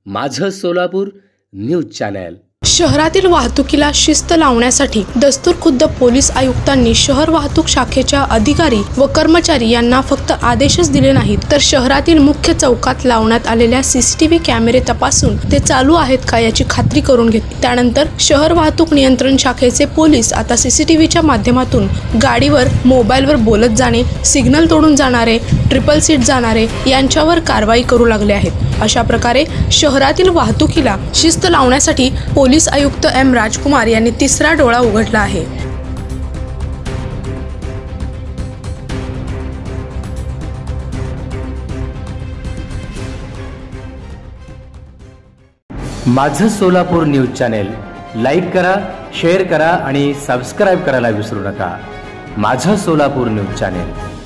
माझं Solapur news channel. शहरातील वाहतुकीला शिस्त लावण्यासाठी दस्तूरखुद्द पोलीस आयुक्तांनी शहर वाहतूक शाखेच्या अधिकारी व कर्मचारी यांना फक्त आदेशच दिले नाहीत, तर शहरातील मुख्य चौकात लावण्यात आलेल्या सीसीटीव्ही कॅमेरे तपासून ते चालू आहेत का याची खात्री करून घेतली। त्यानंतर शहर वाहतूक नियंत्रण शाखेचे पोलीस आता सीसीटीव्हीच्या माध्यमातून गाडीवर मोबाईलवर बोलत जाणे, सिग्नल तोडून जाणारे, ट्रिपल सीट जाणारे यांच्यावर कारवाई करू लागले आहेत। अशा प्रकारे शहरातील वाहतुकीला शिस्त लावण्यासाठी पोलीस आयुक्त एम राजकुमार यांनी तिसरा डोळा उघडला आहे। माझं सोलापूर न्यूज चॅनल लाईक करा, शेअर करा आणि सबस्क्राइब करायला विसरू नका। माझं सोलापूर न्यूज चॅनल।